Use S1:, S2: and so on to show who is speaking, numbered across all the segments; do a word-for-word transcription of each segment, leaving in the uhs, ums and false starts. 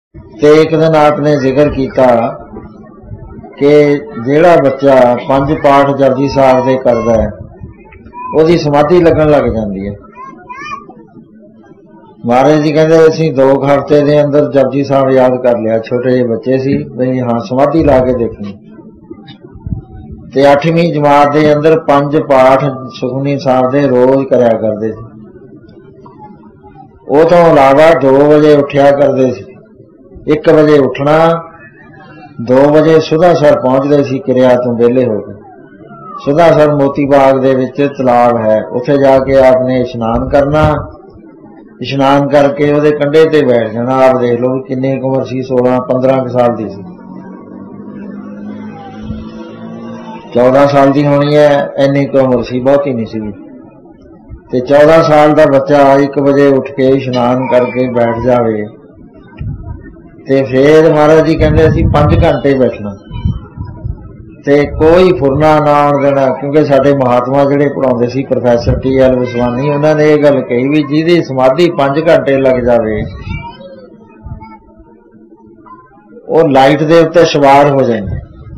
S1: ते एक दिन आपने जिक्र किया कि जिहड़ा बच्चा पंज पाठ जपजी साहब दे करदा है उसदी समाधि लगन लग जाती है। महाराज जी कहते असीं दो हफ्ते के अंदर जपजी साहब याद कर लिया, छोटे जे बच्चे सी बई हाँ समाधि ला के देखनी। ते अठवीं जमात के अंदर पंज पाठ सुखमनी साहब दे रोज करया करते थे। वो तो अलावा दो बजे उठिया करते सी, एक बजे उठना, दो बजे सुधासर पहुंचते सी किरिया तो वेले हो गए। सुधासर मोती बाग दे विच तलाब है, उत्थे जाके आपने इशनान करना, इशनान करके उहदे कंढे ते बैठ जाना। आप देख लो किन्नी उम्र सी, सोलह पंद्रह साल की सी, चौदह साल की होनी है, इन्नी उम्र सी, बहुत ही नहीं सी। ते चौदह साल का बच्चा एक बजे उठ के इशनान करके बैठ जावे ते फिर महाराज जी कहते असीं पांच घंटे बैठना ते कोई फुरना ना आउण देना। क्योंकि साडे महात्मा जिहड़े पढ़ाउंदे सी प्रोफैसर टी एल विसवानी, उन्होंने ये गल कही भी जिहदी समाधि पांच घंटे लग जावे वो लाइट दे उत्ते सवार हो जाए।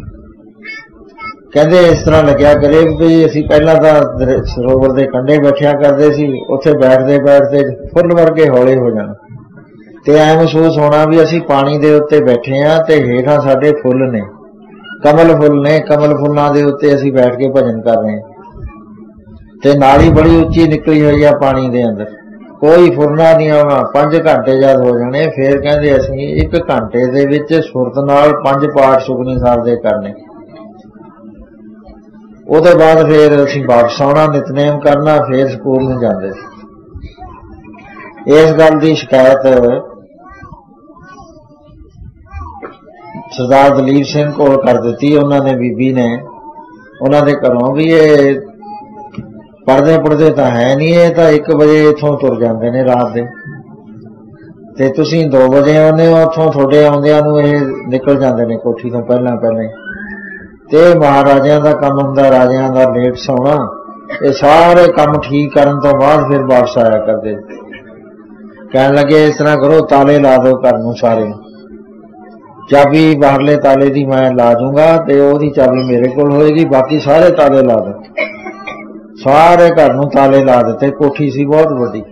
S1: कहते इस तरह लग्या करे भी असीं पहला तो सरोवर के कंढे बैठिया करते सी, उत्थे बैठते बैठते फुल वर्गे हौले हो जाना ते ऐ महसूस होना भी असीं पानी दे उत्ते बैठे हाँ ते हेठां साडे फुल ने, कमल फुल ने, कमल फुल्लां दे उत्ते असीं बैठ के भजन कर रहे हैं ते नाली बड़ी उच्ची निकली हुई है पानी दे अंदर, कोई फुरना नहीं आना। पांच घंटे जद हो जाने फिर कहते असीं एक घंटे दे विच सुरत नाल पंज पाठ सुखमनी साहब दे करने। उसदे बाद फिर असीं वापस आउणा, नितनेम करना, फिर स्कूल में जाते। इस गल की शिकायत सरदार दलीप सिंह को कर दी, उन्होंने बीबी ने, उन्होंने घरों भी ये पढ़ते पढ़ते तो है नहीं, ये तो एक बजे इथों तुर जाते ने रात दे ते तुसीं दो बजे आने हो, उथों थोड़े आउंदियां नूं ये निकल जाते ने कोठी तो पहला पहले। ते महाराजियां दा काम हुंदा, राजियां दा लेट सौना, ये सारे काम ठीक करन तो बाद फिर वापस आया करते। कहन लगे इस तरह करो ताले ला दो घर नूं सारे, चाबी बाहरले ताले दी मैं ला दूंगा ते ओहदी चाबी मेरे कोल होएगी, बाकी सारे ताले ला दो। सारे घर नूं ताले ला दिते, कोठी सी बहुत बड़ी,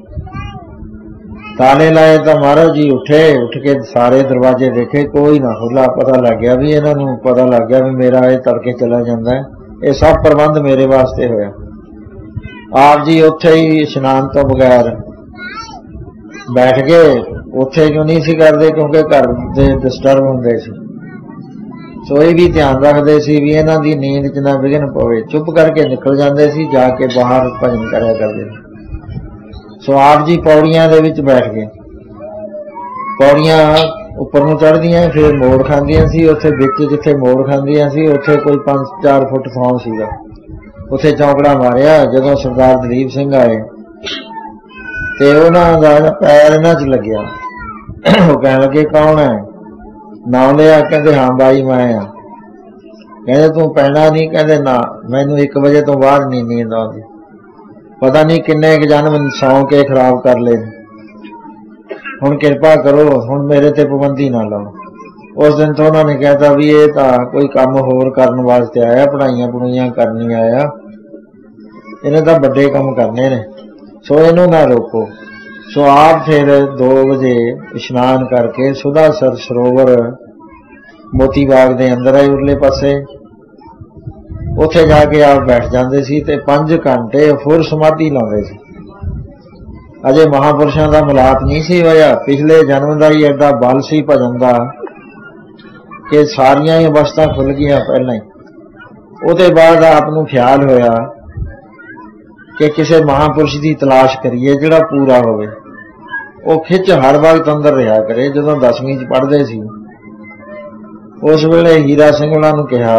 S1: ताले लाए तो महाराज जी उठे, उठ के सारे दरवाजे देखे, कोई ना खुला। पता लग गया भी इन्हां नूं पता लग गया भी मेरा ये तड़के चला जाता है, ये सब प्रबंध मेरे वास्ते होया। आप जी उत्थे ही इशनान तो बगैर बैठ गए, उत्थे क्यों नहीं सी करते क्योंकि घर दे डिस्टर्ब होंदे सी, सो ये भी ध्यान रखते सी भी इन्हां दी नींद च ना विघन पवे, चुप करके निकल जाते सी, जाके बाहर भजन करया करते। सो आप जी पौड़ियां दे विच बैठ गए, पौड़ियां उपर नूं चढ़दियां फिर मोड़ खांदियां सी, उत्थे विच जिथे मोड़ खांदियां सी उत्थे कोई पांच चार फुट थां सीगा, उत्थे चौंकड़ा मारिया। जदों सरदार दलीप सिंह आए ते उन्हां दा पैर इन्हां च लग्या, वो कहण लगे कौन है, नाम लिया, कहते हाँ बाई मैं आ। कहते तू पैना नहीं, कहते ना मैनू एक बजे तो बाद नहीं नींद आती, पता नहीं किन्ने एक जन्म सौ के खराब कर ले, हुण किरपा करो, हुण मेरे ते पाबंदी ना लाओ। उस दिन तो उन्होंने कहता भी ये तो कोई काम होर करने वास्ते आया, पढ़ाइयां पढ़ाइयां करनी आया, इन्हें तो बड़े काम करने ने, सो इनू ना रोको। सो आप फिर दो बजे इशनान करके सुधासर सरोवर मोती बाग दे अंदर है उरले पासे, उत्थे जाके आप बैठ जाते सी ते पांच घंटे फुर समाधि लाते सी। अजे महापुरुषों का मिलाप नहीं सी होया, पिछले जन्म का ही एडा बल सी भजन का कि सारियां ही अवस्था खुल गई पहला ही। उसके बाद आपनू ख्याल होया कि किसी महापुरुष की तलाश करिए जिहड़ा पूरा होवे, वो खिच हर वक्त अंदर रहा करे। जदों दसवीं च पढ़ते सी उस वेले हीरा सिंह उन्हां नूं कहा,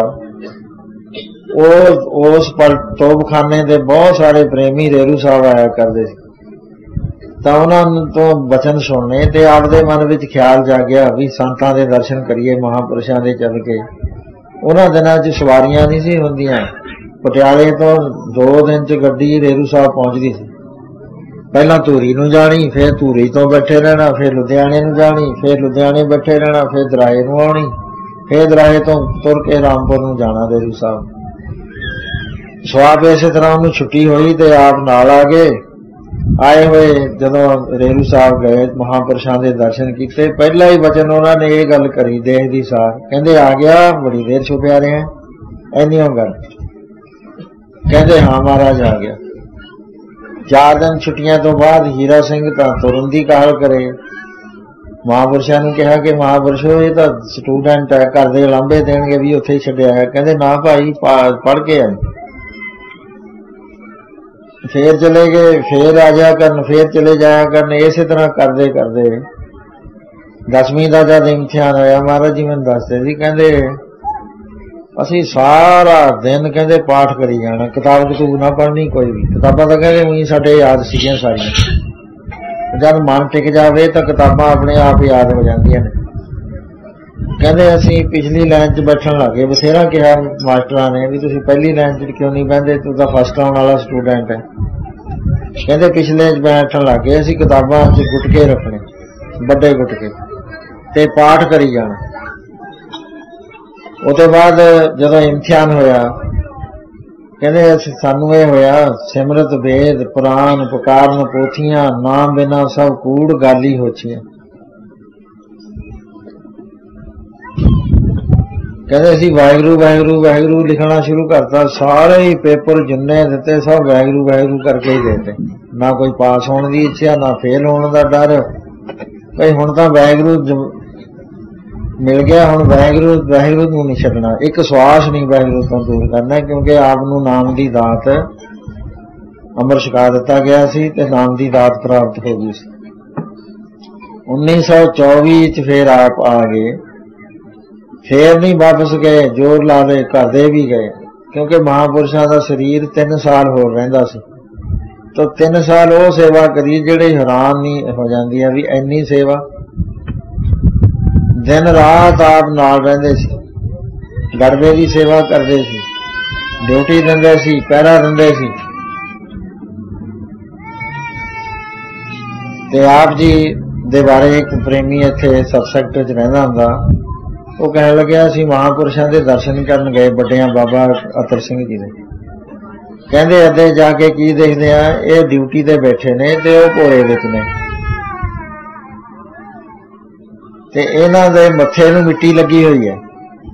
S1: उस पर तोबखाने के बहुत सारे प्रेमी रेरू साहब आया करते सी, तो उन्होंने तो वचन सुनने ते आपदे मन विच ख्याल जागया भी संतां दे दर्शन करिए, महापुरुषां दे चल के। उन्हां दिनां च सवारियां नहीं सी हुंदियां, पटियाले तो दो दिन च गड्डी रेरू साहब पहुंचदी सी, ਪਹਿਲਾਂ ਧੂਰੀ ਨੂੰ ਜਾਣੀ, ਫਿਰ ਧੂਰੀ ਤੋਂ ਬੈਠੇ ਰਹਿਣਾ, ਫਿਰ ਲੁਧਿਆਣੇ ਨੂੰ ਜਾਣੀ, ਫਿਰ ਲੁਧਿਆਣੇ ਬੈਠੇ ਰਹਿਣਾ, ਫਿਰ ਦਰਾਹੇ ਨੂੰ ਆਉਣੀ, ਫਿਰ ਦਰਾਹੇ ਤੋਂ ਤੁਰ ਕੇ ਰਾਮਪੁਰ ਨੂੰ ਜਾਣਾ ਰੇਰੂ ਸਾਹਿਬ। ਸੋ ਆਪ ਇਸੇ ਤਰ੍ਹਾਂ ਉਹਨੂੰ ਛੁੱਟੀ ਹੋਈ ਤੇ ਆਪ ਨਾਲ ਆ ਗਏ। ਆਏ ਹੋਏ ਜਦੋਂ ਰੇਰੂ ਸਾਹਿਬ ਗਏ, ਮਹਾਂਪੁਰਸ਼ਾਂ ਦੇ ਦਰਸ਼ਨ ਕੀਤੇ। ਪਹਿਲਾ ਹੀ ਵਚਨ ਉਹਨਾਂ ਨੇ ਇਹ ਗੱਲ ਕਰੀ ਦੇਖਦੀ ਸਾਰ, ਕਹਿੰਦੇ ਆ ਗਿਆ, ਬੜੀ ਦੇਰ ਛੁਪਿਆ ਰਿਹਾ ਐਨੀਓ ਗੱਲ। ਕਹਿੰਦੇ ਹਾਂ ਮਹਾਰਾਜ ਆ ਗਿਆ। ਚਾਰ ਦਿਨ ਛੁੱਟੀਆਂ ਤੋਂ ਬਾਅਦ ਹੀਰਾ ਸਿੰਘ ਤਾਂ ਤੁਰਨ ਦੀ ਕਾਹਲ ਕਰੇ। ਮਹਾਂਪੁਰਸ਼ਾਂ ਨੂੰ ਕਿਹਾ ਕਿ ਮਹਾਂਪੁਰਸ਼ੋ ਇਹ ਤਾਂ ਸਟੂਡੈਂਟ ਹੈ, ਘਰ ਦੇ ਲਾਂਭੇ ਦੇਣਗੇ ਵੀ ਉੱਥੇ ਹੀ ਛੱਡਿਆ ਹੈ। ਕਹਿੰਦੇ ਨਾ ਭਾਈ, ਪੜ੍ਹ ਕੇ ਆਏ। ਫੇਰ ਚਲੇ ਗਏ, ਫੇਰ ਆ ਜਾਇਆ ਕਰਨ, ਫੇਰ ਚਲੇ ਜਾਇਆ ਕਰਨ। ਇਸੇ ਤਰ੍ਹਾਂ ਕਰਦੇ ਕਰਦੇ ਦਸਵੀਂ ਦਾ ਜਦ ਇਮਤਿਹਾਨ ਹੋਇਆ, ਮਹਾਰਾਜ ਜੀ ਮੈਨੂੰ ਦੱਸਦੇ ਸੀ, ਕਹਿੰਦੇ ਅਸੀਂ ਸਾਰਾ ਦਿਨ ਕਹਿੰਦੇ ਪਾਠ ਕਰੀ ਜਾਣਾ, ਕਿਤਾਬ ਕਤੂਬ ਨਾ ਪੜ੍ਹਨੀ ਕੋਈ ਵੀ। ਕਿਤਾਬਾਂ ਤਾਂ ਕਹਿੰਦੇ ਉਹੀ ਸਾਡੇ ਯਾਦ ਸੀਗੀਆਂ ਸਾਰੀਆਂ। ਜਦ ਮਨ ਟਿਕ ਜਾਵੇ ਤਾਂ ਕਿਤਾਬਾਂ ਆਪਣੇ ਆਪ ਯਾਦ ਹੋ ਜਾਂਦੀਆਂ ਨੇ। ਕਹਿੰਦੇ ਅਸੀਂ ਪਿਛਲੀ ਲਾਈਨ 'ਚ ਬੈਠਣ ਲੱਗੇ। ਬਥੇਰਾ ਕਿਹਾ ਮਾਸਟਰਾਂ ਨੇ ਵੀ ਤੁਸੀਂ ਪਹਿਲੀ ਲਾਈਨ 'ਚ ਕਿਉਂ ਨਹੀਂ ਬਹਿੰਦੇ, ਤੂੰ ਤਾਂ ਫਸਟ ਆਉਣ ਵਾਲਾ ਸਟੂਡੈਂਟ ਹੈ। ਕਹਿੰਦੇ ਪਿਛਲੇ 'ਚ ਬੈਠਣ ਲੱਗ ਗਏ। ਅਸੀਂ ਕਿਤਾਬਾਂ 'ਚ ਗੁਟਕੇ ਰੱਖਣੇ, ਵੱਡੇ ਗੁਟਕੇ, ਤੇ ਪਾਠ ਕਰੀ ਜਾਣਾ। ਉਹ ਤੋਂ ਬਾਅਦ ਜਦੋਂ ਇਮਤਿਹਾਨ ਹੋਇਆ, ਕਹਿੰਦੇ ਅਸੀਂ ਸਾਨੂੰ ਇਹ ਹੋਇਆ, ਸਿਮਰਤ ਵੇਦ ਪੁਰਾਨ ਪੁਕਾਰਨ ਪੋਥੀਆਂ, ਨਾਮ ਬਿਨਾ ਸਭ ਕੂੜ ਗਾਲੀ ਹੋਛੀਆਂ। ਕਹਿੰਦੇ ਅਸੀਂ ਵਾਹਿਗੁਰੂ ਵਾਹਿਗੁਰੂ ਵਾਹਿਗੁਰੂ ਲਿਖਣਾ ਸ਼ੁਰੂ ਕਰਤਾ। ਸਾਰੇ ਹੀ ਪੇਪਰ ਜਿੰਨੇ ਦਿੱਤੇ ਸਭ ਵਾਹਿਗੁਰੂ ਵਾਹਿਗੁਰੂ ਕਰਕੇ ਹੀ ਦੇਤੇ। ਨਾ ਕੋਈ ਪਾਸ ਹੋਣ ਦੀ ਇੱਛਾ, ਨਾ ਫੇਲ ਹੋਣ ਦਾ ਡਰ। ਭਈ ਹੁਣ ਤਾਂ ਵਾਹਿਗੁਰੂ ਮਿਲ ਗਿਆ, ਹੁਣ ਵਾਹਿਗੁਰੂ ਵਾਹਿਗੁਰੂ ਨੂੰ ਨਹੀਂ ਛੱਡਣਾ। ਇੱਕ ਸਵਾਸ ਨਹੀਂ ਵਾਹਿਗੁਰੂ ਤੋਂ ਦੂਰ ਕਰਨਾ, ਕਿਉਂਕਿ ਆਪ ਨੂੰ ਨਾਮ ਦੀ ਦਾਤ ਅੰਮ੍ਰਿਤ ਛਕਾ ਦਿੱਤਾ ਗਿਆ ਸੀ ਤੇ ਨਾਮ ਦੀ ਦਾਤ ਪ੍ਰਾਪਤ ਹੋ ਗਈ ਸੀ। ਉੱਨੀ ਸੌ ਚੌਵੀ 'ਚ ਫੇਰ ਆਪ ਆ ਗਏ। ਫੇਰ ਨਹੀਂ ਵਾਪਸ ਗਏ, ਜ਼ੋਰ ਲਾ ਲਏ, ਘਰ ਦੇ ਵੀ ਗਏ, ਕਿਉਂਕਿ ਮਹਾਂਪੁਰਸ਼ਾਂ ਦਾ ਸਰੀਰ ਤਿੰਨ ਸਾਲ ਹੋਰ ਰਹਿੰਦਾ ਸੀ। ਤਾਂ ਤਿੰਨ ਸਾਲ ਉਹ ਸੇਵਾ ਕਰੀ ਜਿਹੜੀ ਹੈਰਾਨ ਨਹੀਂ ਹੋ ਜਾਂਦੀ ਹੈ ਵੀ ਇੰਨੀ ਸੇਵਾ। ਦਿਨ ਰਾਤ ਆਪ ਨਾਲ ਰਹਿੰਦੇ ਸੀ, ਗੜਬੇ ਦੀ ਸੇਵਾ ਕਰਦੇ ਸੀ, ਡਿਊਟੀ ਦਿੰਦੇ ਸੀ, ਪਹਿਰਾ ਦਿੰਦੇ ਸੀ। ਤੇ ਆਪ ਜੀ ਦੇ ਬਾਰੇ ਇੱਕ ਪ੍ਰੇਮੀ ਇੱਥੇ ਸਬ ਸੈਕਟਰ 'ਚ ਰਹਿੰਦਾ ਹੁੰਦਾ, ਉਹ ਕਹਿਣ ਲੱਗਿਆ ਅਸੀਂ ਮਹਾਂਪੁਰਸ਼ਾਂ ਦੇ ਦਰਸ਼ਨ ਕਰਨ ਗਏ, ਵੱਡਿਆਂ ਬਾਬਾ ਅਤਰ ਸਿੰਘ ਜੀ ਦੇ। ਕਹਿੰਦੇ ਅੱਧੇ ਜਾ ਕੇ ਕੀ ਦੇਖਦੇ ਆ, ਇਹ ਡਿਊਟੀ ਤੇ ਬੈਠੇ ਨੇ ਤੇ ਉਹ ਭੋਰੇ ਵਿੱਚ ਨੇ, ਤੇ ਇਹਨਾਂ ਦੇ ਮੱਥੇ ਨੂੰ ਮਿੱਟੀ ਲੱਗੀ ਹੋਈ ਹੈ।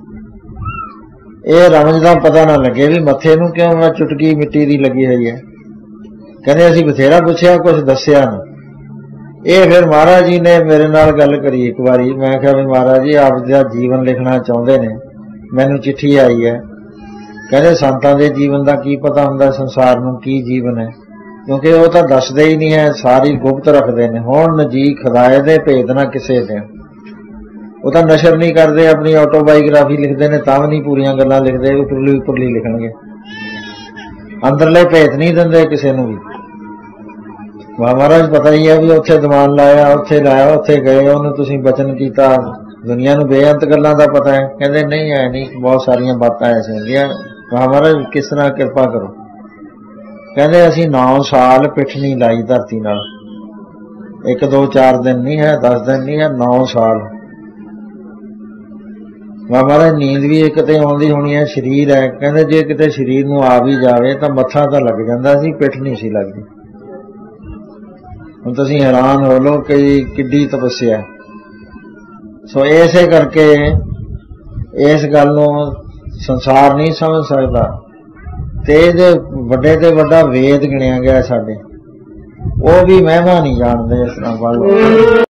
S1: ਇਹ ਰਮਜ ਦਾ ਪਤਾ ਨਾ ਲੱਗੇ ਵੀ ਮੱਥੇ ਨੂੰ ਕਿਉਂ ਮੈਂ ਚੁਟਕੀ ਮਿੱਟੀ ਦੀ ਲੱਗੀ ਹੋਈ ਹੈ। ਕਹਿੰਦੇ ਅਸੀਂ ਬਥੇਰਾ ਪੁੱਛਿਆ, ਕੁਛ ਦੱਸਿਆ ਨਾ। ਇਹ ਫਿਰ ਮਹਾਰਾਜ ਜੀ ਨੇ ਮੇਰੇ ਨਾਲ ਗੱਲ ਕਰੀ ਇੱਕ ਵਾਰੀ। ਮੈਂ ਕਿਹਾ ਵੀ ਮਹਾਰਾਜ ਜੀ ਆਪ ਦਾ ਜੀਵਨ ਲਿਖਣਾ ਚਾਹੁੰਦੇ ਨੇ, ਮੈਨੂੰ ਚਿੱਠੀ ਆਈ ਹੈ। ਕਹਿੰਦੇ ਸੰਤਾਂ ਦੇ ਜੀਵਨ ਦਾ ਕੀ ਪਤਾ ਹੁੰਦਾ, ਸੰਸਾਰ ਨੂੰ ਕੀ ਜੀਵਨ ਹੈ, ਕਿਉਂਕਿ ਉਹ ਤਾਂ ਦੱਸਦੇ ਹੀ ਨਹੀਂ ਹੈ, ਸਾਰੀ ਗੁਪਤ ਰੱਖਦੇ ਨੇ। ਹੁਣ ਨਜੀ ਖੁਦਾਏ ਦੇ ਭੇਦ ਨਾ ਕਿਸੇ ਦੇ, ਉਹ ਤਾਂ ਨਸ਼ਰ ਨਹੀਂ ਕਰਦੇ। ਆਪਣੀ ਆਟੋਬਾਇਓਗ੍ਰਾਫੀ ਲਿਖਦੇ ਨੇ ਤਾਂ ਵੀ ਨਹੀਂ ਪੂਰੀਆਂ ਗੱਲਾਂ ਲਿਖਦੇ, ਉੱਪਰਲੀ ਉੱਪਰਲੀ ਲਿਖਣਗੇ, ਅੰਦਰਲੇ ਭੇਤ ਨਹੀਂ ਦਿੰਦੇ ਕਿਸੇ ਨੂੰ ਵੀ। ਮਹਾਰਾਜ ਪਤਾ ਹੀ ਹੈ ਵੀ ਉੱਥੇ ਦੀਵਾਨ ਲਾਇਆ, ਉੱਥੇ ਲਾਇਆ, ਉੱਥੇ ਗਏ, ਉਹਨੂੰ ਤੁਸੀਂ ਬਚਨ ਕੀਤਾ, ਦੁਨੀਆ ਨੂੰ ਬੇਅੰਤ ਗੱਲਾਂ ਦਾ ਪਤਾ ਹੈ। ਕਹਿੰਦੇ ਨਹੀਂ ਐ ਨਹੀਂ, ਬਹੁਤ ਸਾਰੀਆਂ ਬਾਤਾਂ ਐਸੀਆਂ ਹੁੰਦੀਆਂ। ਮਹਾਰਾਜ ਕਿਸ ਤਰ੍ਹਾਂ ਕਿਰਪਾ ਕਰੋ। ਕਹਿੰਦੇ ਅਸੀਂ ਨੌ ਸਾਲ ਪਿੱਠ ਨਹੀਂ ਲਾਈ ਧਰਤੀ ਨਾਲ, ਇੱਕ ਦੋ ਚਾਰ ਦਿਨ ਨਹੀਂ ਹੈ, ਦਸ ਦਿਨ ਨਹੀਂ ਹੈ, ਨੌ ਸਾਲ। ਮਹਾਰਾਜ ਨੀਂਦ ਵੀ ਇੱਕ ਤੇ ਆਉਂਦੀ ਹੋਣੀ ਹੈ, ਸਰੀਰ ਹੈ। ਕਹਿੰਦੇ ਜੇ ਕਿਤੇ ਸਰੀਰ ਨੂੰ ਆ ਵੀ ਜਾਵੇ ਤਾਂ ਮੱਥਾ ਤਾਂ ਲੱਗ ਜਾਂਦਾ ਸੀ, ਪਿੱਠ ਨਹੀਂ ਸੀ ਲੱਗਦੀ। ਹੁਣ ਤੁਸੀਂ ਹੈਰਾਨ ਹੋ ਲਓ ਕਿ ਕਿੱਡੀ ਤਪੱਸਿਆ। ਸੋ ਇਸੇ ਕਰਕੇ ਇਸ ਗੱਲ ਨੂੰ ਸੰਸਾਰ ਨਹੀਂ ਸਮਝ ਸਕਦਾ, ਤੇ ਇਹਦੇ ਵੱਡੇ ਤੇ ਵੱਡਾ ਵੇਦ ਗਿਣਿਆ ਗਿਆ ਸਾਡੇ, ਉਹ ਵੀ ਮਹਿਮਾ ਨਹੀਂ ਜਾਣਦੇ ਇਸ ਤਰ੍ਹਾਂ ਵੱਲ।